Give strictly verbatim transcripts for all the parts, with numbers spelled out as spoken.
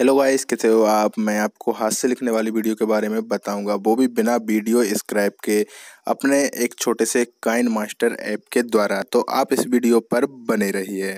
Hello guys, कैसे हो आप। मैं आपको हाथ से लिखने वाली वीडियो के बारे में बताऊंगा, वो भी बिना वीडियो स्क्रैप के, अपने एक छोटे से काइन मास्टर ऐप के द्वारा। तो आप इस वीडियो पर बने रहिए।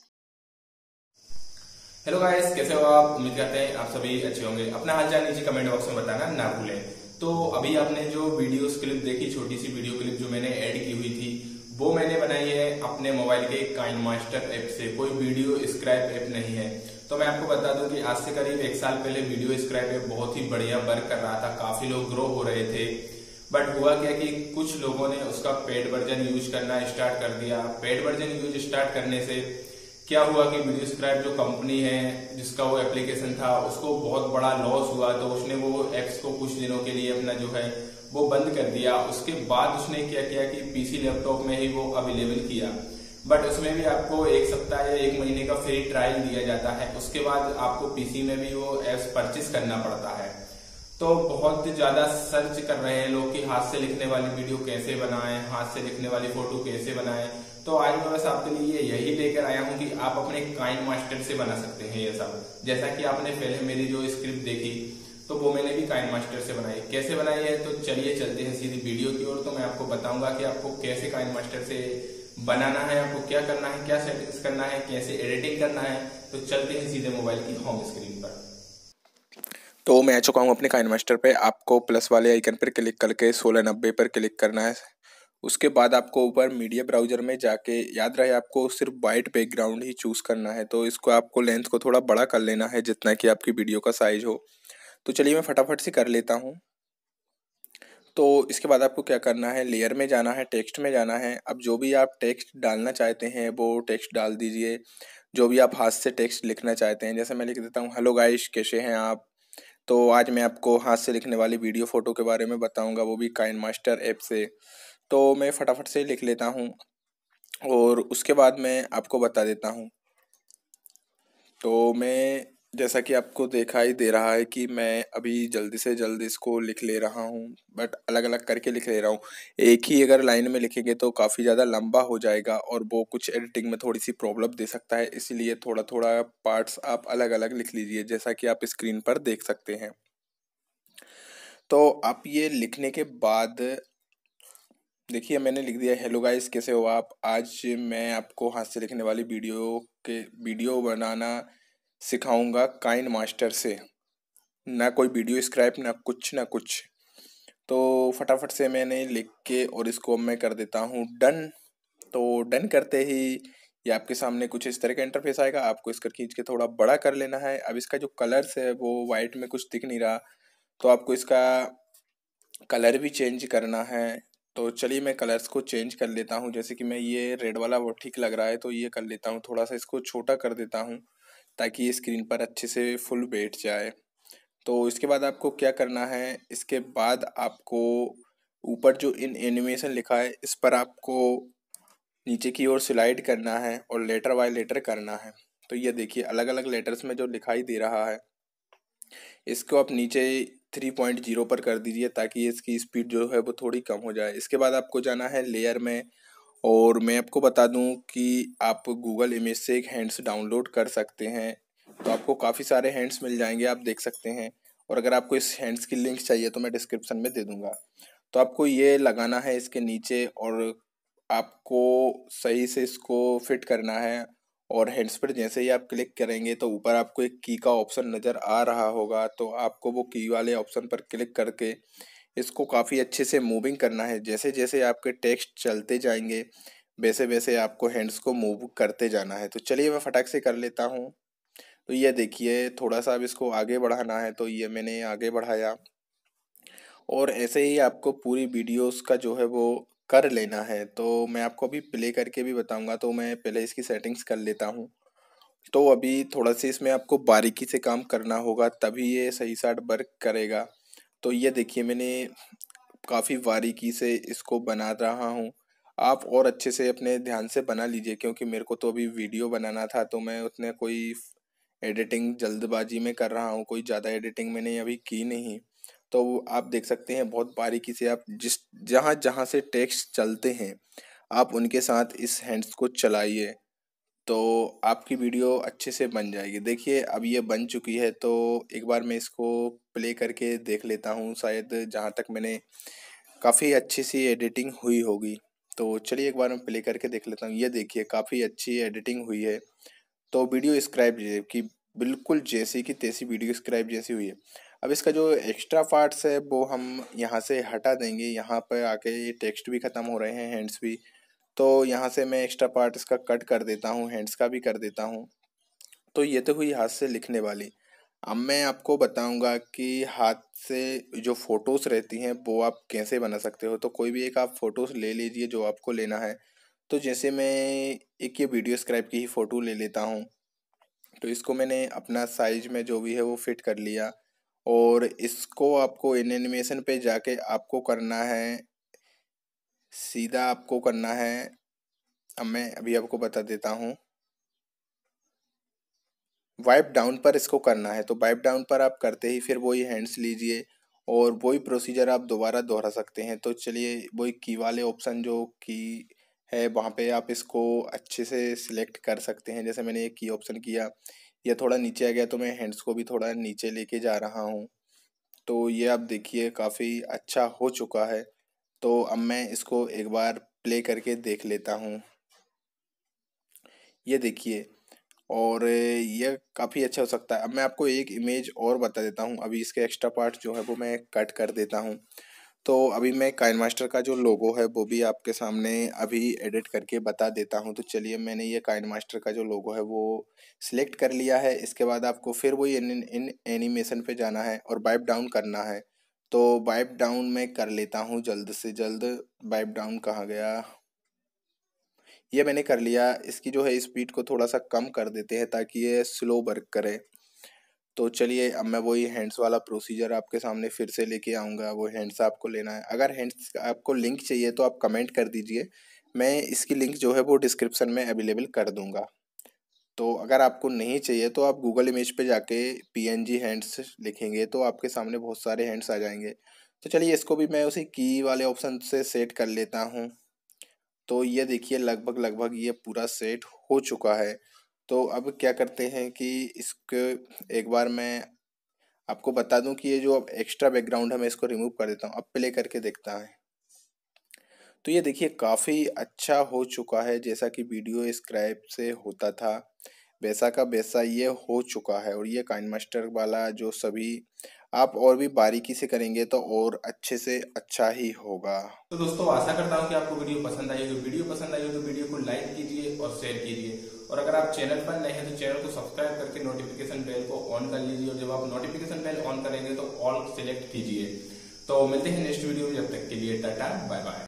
हेलो गाइस, कैसे हो आप। उम्मीद करते हैं आप सभी अच्छे होंगे। अपना हालचाल नीचे कमेंट बॉक्स में बताना ना भूलें। तो अभी आपने जो वीडियो क्लिप देखी, छोटी सी वीडियो क्लिप जो मैंने ऐड की हुई थी, वो मैंने बनाई है अपने मोबाइल के काइन मास्टर ऐप से। कोई वीडियो स्क्रैप ऐप नहीं है। तो मैं आपको बता दूं कि आज से करीब एक साल पहले वीडियो स्क्रैप ऐप बहुत ही बढ़िया वर्क कर रहा था, काफी लोग ग्रो हो रहे थे। बट हुआ क्या कि कुछ लोगों ने उसका पेड वर्जन यूज करना स्टार्ट कर दिया। पेड वर्जन यूज स्टार्ट करने से क्या हुआ कि वीडियो स्क्रैप जो कंपनी है जिसका वो एप्लीकेशन था, उसको बहुत बड़ा लॉस हुआ। तो उसने वो एप्स को कुछ दिनों के लिए अपना जो है वो बंद कर दिया। उसके बाद उसने क्या किया कि पीसी लैपटॉप में ही वो अवेलेबल किया। बट उसमें भी आपको एक सप्ताह या एक महीने का फ्री ट्रायल दिया जाता है। उसके बाद आपको पीसी में भी वो एप्स परचेस करना पड़ता है। तो बहुत ज्यादा सर्च कर रहे हैं लोग कि हाथ से लिखने वाली वीडियो कैसे बनाएं, हाथ से लिखने वाली फोटो कैसे बनाएं। तो आज मैं बस आपके लिए यही लेकर आया हूं कि आप अपने काइन मास्टर से बना सकते हैं ये सब। जैसा कि आपने पहले मेरी जो स्क्रिप्ट देखी, तो वो मैंने भी काइन मास्टर से बनाई। कैसे बनाई है, तो चलिए चलते हैं सीधी वीडियो की ओर। तो मैं आपको बताऊंगा कि आपको कैसे काइन मास्टर से बनाना है, आपको क्या करना है, क्या सेटिंग्स करना है, कैसे एडिटिंग करना है। तो चलते हैं सीधे मोबाइल की होम स्क्रीन पर। तो मैं आ चुका हूँ अपने काइन मास्टर पे। आपको प्लस वाले आइकन पर क्लिक करके सोलह नब्बे पर क्लिक करना है। उसके बाद आपको ऊपर मीडिया ब्राउजर में जाके, याद रहे आपको सिर्फ वाइट बैकग्राउंड ही चूज करना है। तो इसको आपको लेंथ को थोड़ा बड़ा कर लेना है जितना कि आपकी वीडियो का साइज हो। तो चलिए मैं फटाफट से कर लेता हूँ। तो इसके बाद आपको क्या करना है, लेयर में जाना है, टेक्स्ट में जाना है। अब जो भी आप टेक्स्ट डालना चाहते हैं वो टेक्स्ट डाल दीजिए। जो भी आप हाथ से टेक्स्ट लिखना चाहते हैं, जैसे मैं लिख देता हूँ, हेलो गाइस कैसे हैं आप। तो आज मैं आपको हाथ से लिखने वाली वीडियो फोटो के बारे में बताऊंगा, वो भी काइन मास्टर ऐप से। तो मैं फटाफट से लिख लेता हूँ और उसके बाद मैं आपको बता देता हूँ। तो मैं, जैसा कि आपको दिखाई दे रहा है कि मैं अभी जल्दी से जल्दी इसको लिख ले रहा हूँ, बट अलग अलग करके लिख ले रहा हूँ। एक ही अगर लाइन में लिखेंगे तो काफ़ी ज़्यादा लंबा हो जाएगा और वो कुछ एडिटिंग में थोड़ी सी प्रॉब्लम दे सकता है। इसलिए थोड़ा थोड़ा पार्ट्स आप अलग अलग लिख लीजिए, जैसा कि आप स्क्रीन पर देख सकते हैं। तो आप ये लिखने के बाद देखिए, मैंने लिख दिया, हेलो गाइस कैसे हो आप। आज मैं आपको हाथ से लिखने वाली वीडियो के वीडियो बनाना सिखाऊंगा काइन मास्टर से। ना कोई वीडियो स्क्रैप, ना कुछ ना कुछ। तो फटाफट से मैंने लिख के और इसको अब मैं कर देता हूँ डन। तो डन करते ही ये आपके सामने कुछ इस तरह का इंटरफेस आएगा। आपको इसका खींच के थोड़ा बड़ा कर लेना है। अब इसका जो कलर्स है वो वाइट में कुछ दिख नहीं रहा, तो आपको इसका कलर भी चेंज करना है। तो चलिए मैं कलर्स को चेंज कर लेता हूँ। जैसे कि मैं, ये रेड वाला वो ठीक लग रहा है तो ये कर लेता हूँ, थोड़ा सा इसको छोटा कर देता हूँ ताकि ये स्क्रीन पर अच्छे से फुल बैठ जाए। तो इसके बाद आपको क्या करना है, इसके बाद आपको ऊपर जो इन एनिमेशन लिखा है इस पर आपको नीचे की ओर स्लाइड करना है और लेटर बाय लेटर करना है। तो ये देखिए, अलग अलग लेटर्स में जो दिखाई दे रहा है इसको आप नीचे थ्री पॉइंट जीरो पर कर दीजिए ताकि इसकी स्पीड जो है वो थोड़ी कम हो जाए। इसके बाद आपको जाना है लेयर में, और मैं आपको बता दूं कि आप गूगल इमेज से एक हैंड्स डाउनलोड कर सकते हैं। तो आपको काफ़ी सारे हैंड्स मिल जाएंगे, आप देख सकते हैं। और अगर आपको इस हैंड्स की लिंक चाहिए तो मैं डिस्क्रिप्शन में दे दूंगा। तो आपको ये लगाना है इसके नीचे और आपको सही से इसको फिट करना है। और हैंड्स पर जैसे ही आप क्लिक करेंगे तो ऊपर आपको एक की का ऑप्शन नज़र आ रहा होगा। तो आपको वो की वाले ऑप्शन पर क्लिक करके इसको काफ़ी अच्छे से मूविंग करना है। जैसे जैसे आपके टेक्स्ट चलते जाएंगे वैसे वैसे आपको हैंड्स को मूव करते जाना है। तो चलिए मैं फटाक से कर लेता हूँ। तो ये देखिए, थोड़ा सा अब इसको आगे बढ़ाना है, तो ये मैंने आगे बढ़ाया। और ऐसे ही आपको पूरी वीडियोस का जो है वो कर लेना है। तो मैं आपको अभी प्ले करके भी बताऊंगा। तो मैं पहले इसकी सेटिंग्स कर लेता हूँ। तो अभी थोड़ा सा इसमें आपको बारीकी से काम करना होगा, तभी ये सही साट वर्क करेगा। तो ये देखिए, मैंने काफ़ी बारीकी से इसको बना रहा हूँ। आप और अच्छे से अपने ध्यान से बना लीजिए, क्योंकि मेरे को तो अभी वीडियो बनाना था तो मैं उतने कोई एडिटिंग जल्दबाजी में कर रहा हूँ, कोई ज़्यादा एडिटिंग मैंने अभी की नहीं। तो आप देख सकते हैं बहुत बारीकी से आप जिस जहाँ जहाँ से टेक्स्ट चलते हैं आप उनके साथ इस हैंड्स को चलाइए। तो आपकी वीडियो अच्छे से बन जाएगी। देखिए अब ये बन चुकी है, तो एक बार मैं इसको प्ले करके देख लेता हूँ, शायद जहाँ तक मैंने काफ़ी अच्छी सी एडिटिंग हुई होगी। तो चलिए एक बार मैं प्ले करके देख लेता हूँ। ये देखिए काफ़ी अच्छी एडिटिंग हुई है। तो वीडियो स्क्राइब की बिल्कुल जैसी की तैसी वीडियो स्क्राइब जैसी हुई है। अब इसका जो एक्स्ट्रा पार्ट्स है वो हम यहाँ से हटा देंगे। यहाँ पर आके ये टेक्स्ट भी ख़त्म हो रहे हैं, हैंड्स भी। तो यहाँ से मैं एक्स्ट्रा पार्ट इसका कट कर देता हूँ, हैंड्स का भी कर देता हूँ। तो ये तो हुई हाथ से लिखने वाली। अब मैं आपको बताऊंगा कि हाथ से जो फ़ोटोज़ रहती हैं वो आप कैसे बना सकते हो। तो कोई भी एक आप फ़ोटोज़ ले लीजिए जो आपको लेना है। तो जैसे मैं एक ये वीडियो स्क्राइब की ही फ़ोटो ले लेता हूँ। तो इसको मैंने अपना साइज में जो भी है वो फिट कर लिया, और इसको आपको इन एनिमेशन पे जाके आपको करना है, सीधा आपको करना है। अब मैं अभी आपको बता देता हूँ। वाइप डाउन पर इसको करना है। तो वाइप डाउन पर आप करते ही फिर वही हैंड्स लीजिए और वही प्रोसीजर आप दोबारा दोहरा सकते हैं। तो चलिए वही की वाले ऑप्शन जो की है वहाँ पे आप इसको अच्छे से सिलेक्ट कर सकते हैं। जैसे मैंने एक की ऑप्शन किया, ये थोड़ा नीचे आ गया तो मैं हैंड्स को भी थोड़ा नीचे लेके जा रहा हूँ। तो ये आप देखिए काफ़ी अच्छा हो चुका है। तो अब मैं इसको एक बार प्ले करके देख लेता हूँ। ये देखिए, और ये काफ़ी अच्छा हो सकता है। अब मैं आपको एक इमेज और बता देता हूँ। अभी इसके एक्स्ट्रा पार्ट जो है वो मैं कट कर देता हूँ। तो अभी मैं काइनमास्टर का जो लोगो है वो भी आपके सामने अभी एडिट करके बता देता हूँ। तो चलिए मैंने ये काइनमास्टर का जो लोगो है वो सिलेक्ट कर लिया है। इसके बाद आपको फिर वही इन इन एनिमेशन पे जाना है और वाइप डाउन करना है। तो वाइप डाउन मैं कर लेता हूँ जल्द से जल्द। वाइप डाउन कहाँ गया, ये मैंने कर लिया। इसकी जो है स्पीड को थोड़ा सा कम कर देते हैं ताकि ये स्लो वर्क करे। तो चलिए अब मैं वही हैंड्स वाला प्रोसीजर आपके सामने फिर से लेके आऊँगा। वो हैंड्स आपको लेना है। अगर हैंड्स आपको लिंक चाहिए तो आप कमेंट कर दीजिए, मैं इसकी लिंक जो है वो डिस्क्रिप्शन में अवेलेबल कर दूँगा। तो अगर आपको नहीं चाहिए तो आप गूगल इमेज पे जाके पीएनजी हैंड्स लिखेंगे तो आपके सामने बहुत सारे हैंड्स आ जाएंगे। तो चलिए इसको भी मैं उसी की वाले ऑप्शन से सेट कर लेता हूँ। तो ये देखिए लगभग लगभग ये पूरा सेट हो चुका है। तो अब क्या करते हैं कि इसके एक बार मैं आपको बता दूं कि ये जो अब एक्स्ट्रा बैकग्राउंड है मैं इसको रिमूव कर देता हूँ। अब प्ले करके देखता है। तो ये देखिए काफ़ी अच्छा हो चुका है। जैसा कि वीडियो स्क्राइब से होता था वैसा का वैसा ये हो चुका है। और ये काइनमास्टर वाला जो सभी आप और भी बारीकी से करेंगे तो और अच्छे से अच्छा ही होगा। तो दोस्तों आशा करता हूँ कि आपको वीडियो पसंद आई होगी। वीडियो पसंद आई हो तो वीडियो को लाइक कीजिए और शेयर कीजिए। और अगर आप चैनल पर नए हैं तो चैनल को सब्सक्राइब करके नोटिफिकेशन बेल को ऑन कर लीजिए। और जब आप नोटिफिकेशन बेल ऑन करेंगे तो ऑल सेलेक्ट कीजिए। तो मिलते हैं नेक्स्ट वीडियो में, जब तक के लिए टाटा बाय बाय।